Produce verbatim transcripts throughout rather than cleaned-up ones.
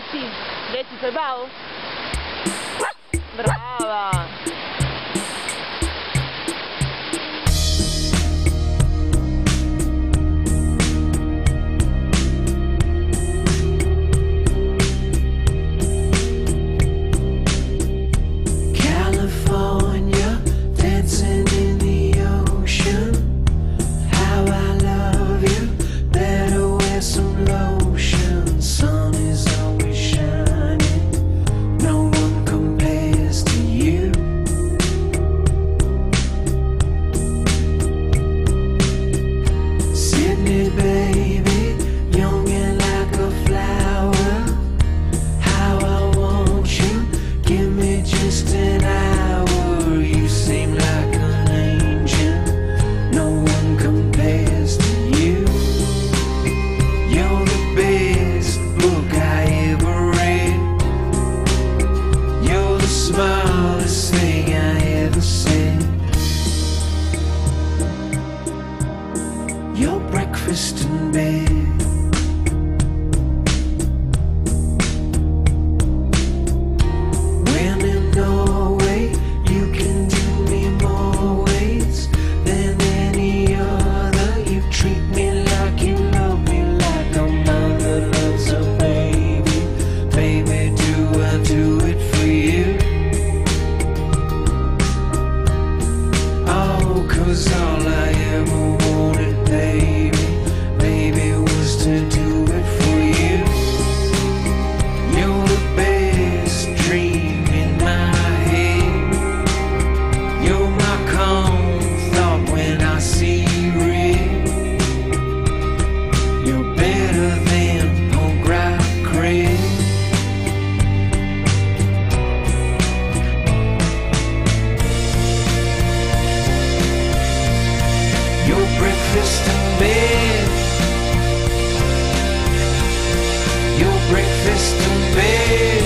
Sì, vedi, sei bravo? Brava! Smallest thing I ever said. Your breakfast in bed. When in Norway, you can do me more ways than any other. You treat me like you love me, like a mother loves a baby. Baby, do I do it for you? 'Cause all I ever wanted, baby, baby, was to do it for you. You're the best dream in my head. You're my calm thought when I see red. You're better than punk rock cred. Your breakfast in bed. Your breakfast in bed.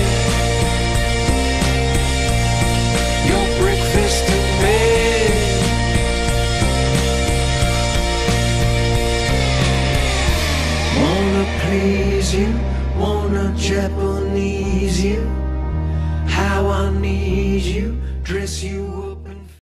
Your breakfast in bed. Wanna please you, wanna Japanese you. How I need you, dress you up.